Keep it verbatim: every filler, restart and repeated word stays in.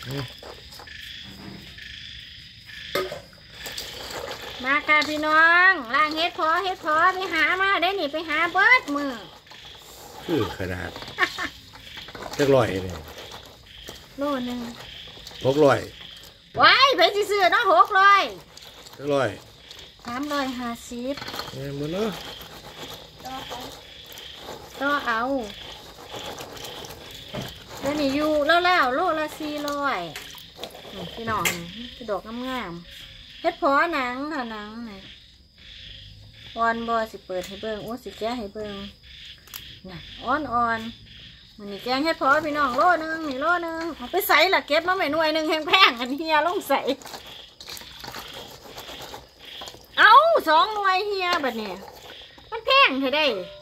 มาค่ะพี่น้องล่างเฮ็ดพอเฮ็ดพอไปหามาได้หนิไปหาเบิดมือคือขนาดจักร้อยเลยโลนึงหกร้อยว้ายไปสิซื้อเนาะหกร้อยจักร้อยสามร้อยห้าสิบเอ้ยมันเนาะก็เอาเดี๋ยวนี้อยู่แล้วแล้วโลละสี่ร้อยพี่น้องกระดกงามๆเฮ็ดพอหนังค่ะหนังนี่อ่อนบอสิเปิดให้เบิ่งโอ้สิแก้ให้เบิ่งน่ะอ่อนอ่อนมันนี่แกงเฮ็ดพอพี่น้องโลนึงนี่โลนึงเอาไปใส่ละเก็บมาใหม่หน่วยหนึ่งแพงๆอันเฮียลงใส่เอาสองหน่วยเฮียแบบนี้มันแพงเท่าได้